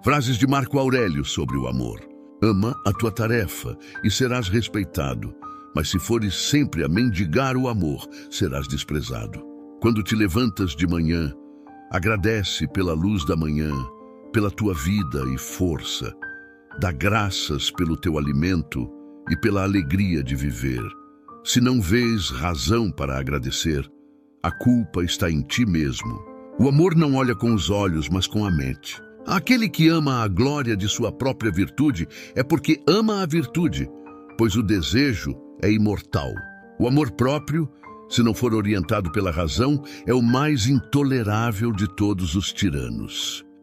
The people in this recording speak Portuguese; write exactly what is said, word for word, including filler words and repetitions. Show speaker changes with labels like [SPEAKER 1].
[SPEAKER 1] Frases de Marco Aurélio sobre o amor. Ama a tua tarefa e serás respeitado, mas se fores sempre a mendigar o amor, serás desprezado. Quando te levantas de manhã, agradece pela luz da manhã, pela tua vida e força. Dá graças pelo teu alimento e pela alegria de viver. Se não vês razão para agradecer, a culpa está em ti mesmo. O amor não olha com os olhos, mas com a mente. Aquele que ama a glória de sua própria virtude é porque ama a virtude, pois o desejo é imortal. O amor próprio, se não for orientado pela razão, é o mais intolerável de todos os tiranos.